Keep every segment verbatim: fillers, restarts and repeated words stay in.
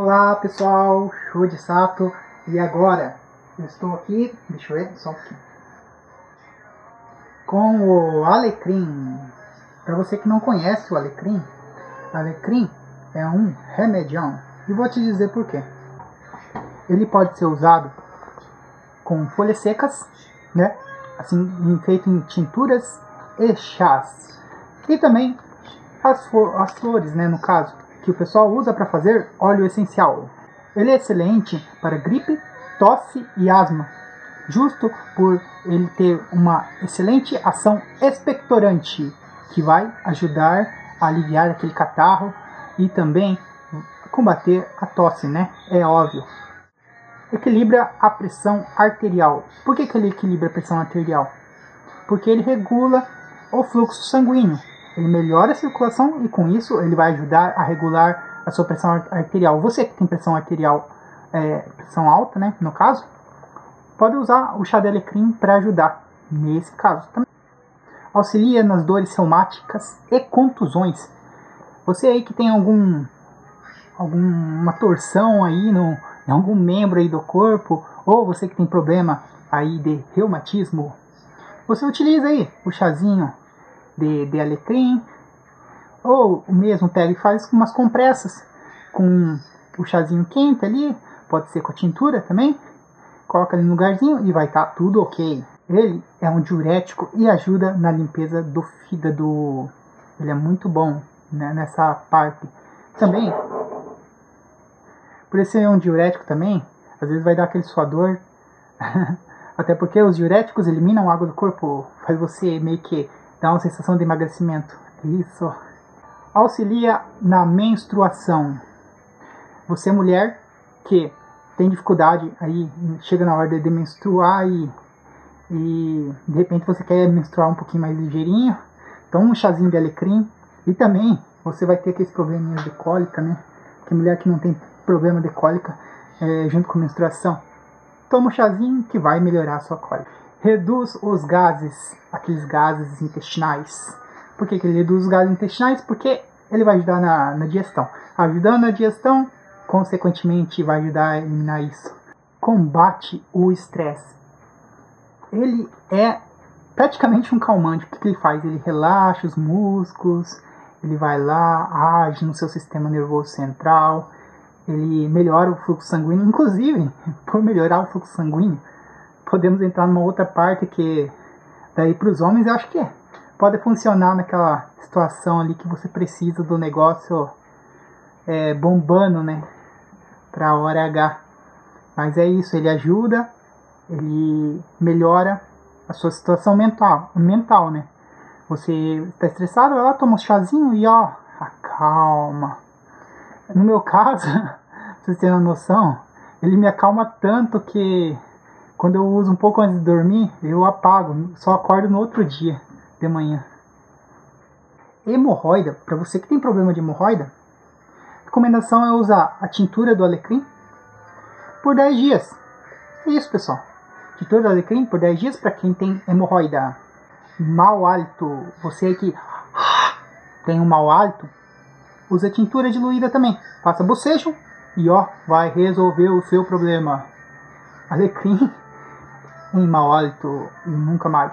Olá pessoal, Show de Sato. E agora eu estou aqui, deixa eu ver, só um pouquinho, com o alecrim. Para você que não conhece o alecrim, alecrim é um remedião e vou te dizer por quê. Ele pode ser usado com folhas secas, né? Assim, feito em tinturas e chás. E também as, as flores, né? No caso, que o pessoal usa para fazer óleo essencial. Ele é excelente para gripe, tosse e asma, justo por ele ter uma excelente ação expectorante, que vai ajudar a aliviar aquele catarro e também combater a tosse, né? É óbvio. Equilibra a pressão arterial. Por que, que ele equilibra a pressão arterial? Porque ele regula o fluxo sanguíneo. Ele melhora a circulação e com isso ele vai ajudar a regular a sua pressão arterial. Você que tem pressão arterial, é, pressão alta, né, no caso, pode usar o chá de alecrim para ajudar nesse caso também. Auxilia nas dores reumáticas e contusões. Você aí que tem algum alguma torção aí no, em algum membro aí do corpo, ou você que tem problema aí de reumatismo, você utiliza aí o chazinho de, de alecrim, ou mesmo pega e faz umas compressas com o chazinho quente ali, pode ser com a tintura também, coloca ali no lugarzinho e vai estar tá tudo ok. Ele é um diurético e ajuda na limpeza do fígado, ele é muito bom, né, nessa parte. Também, por ser um diurético também, às vezes vai dar aquele suador, até porque os diuréticos eliminam água do corpo, faz você meio que dar uma sensação de emagrecimento. Isso. Auxilia na menstruação. Você, mulher que tem dificuldade aí, chega na hora de menstruar e, e de repente você quer menstruar um pouquinho mais ligeirinho, toma um chazinho de alecrim. E também você vai ter aqueles probleminhas de cólica, né? Que mulher que não tem problema de cólica é, junto com a menstruação, toma um chazinho que vai melhorar a sua cólica. Reduz os gases, aqueles gases intestinais. Por que, que ele reduz os gases intestinais? Porque ele vai ajudar na, na digestão. Ajudando na digestão, consequentemente vai ajudar a eliminar isso. Combate o estresse. Ele é praticamente um calmante. O que, que ele faz? Ele relaxa os músculos, ele vai lá, age no seu sistema nervoso central, ele melhora o fluxo sanguíneo. Inclusive, por melhorar o fluxo sanguíneo, podemos entrar numa outra parte que, daí para os homens, eu acho que pode funcionar naquela situação ali que você precisa do negócio é, bombando, né, para a hora H. Mas é isso, ele ajuda, ele melhora a sua situação mental, mental, né. Você está estressado, vai lá, toma um chazinho e ó, acalma. No meu caso, pra vocês terem uma noção, ele me acalma tanto que quando eu uso um pouco antes de dormir, eu apago, só acordo no outro dia de manhã. Hemorroida, para você que tem problema de hemorroida, a recomendação é usar a tintura do alecrim por dez dias. É isso, pessoal. Tintura do alecrim por dez dias para quem tem hemorroida. Mau hálito, você aí que tem um mau hálito, usa tintura diluída também. Faça bocejo e ó, vai resolver o seu problema. Alecrim em mau hálito e nunca mais.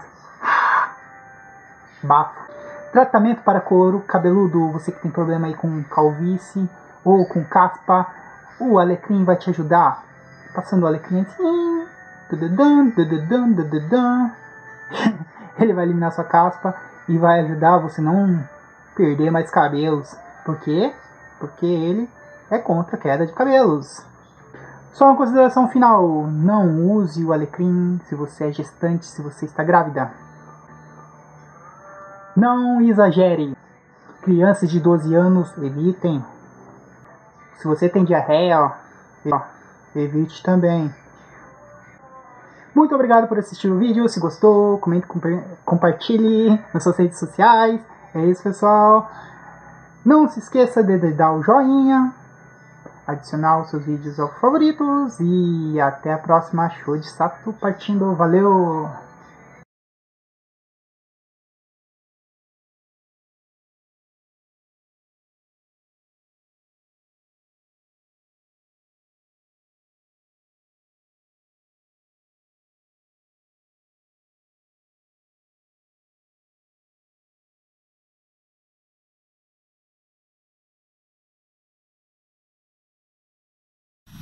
Bafo. Tratamento para couro cabeludo, você que tem problema aí com calvície ou com caspa, o alecrim vai te ajudar. Passando o alecrim assim, dududum, dududum, dududum. Ele vai eliminar sua caspa e vai ajudar você não perder mais cabelos. Por quê? Porque ele é contra a queda de cabelos. Só uma consideração final, não use o alecrim se você é gestante, se você está grávida. Não exagere. Crianças de doze anos, evitem. Se você tem diarreia, ó, evite também. Muito obrigado por assistir o vídeo. Se gostou, comente, compartilhe nas suas redes sociais. É isso, pessoal. Não se esqueça de dar o joinha, adicionar os seus vídeos aos favoritos e até a próxima. Show de Sato partindo. Valeu!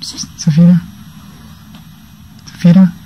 Safira? Safira?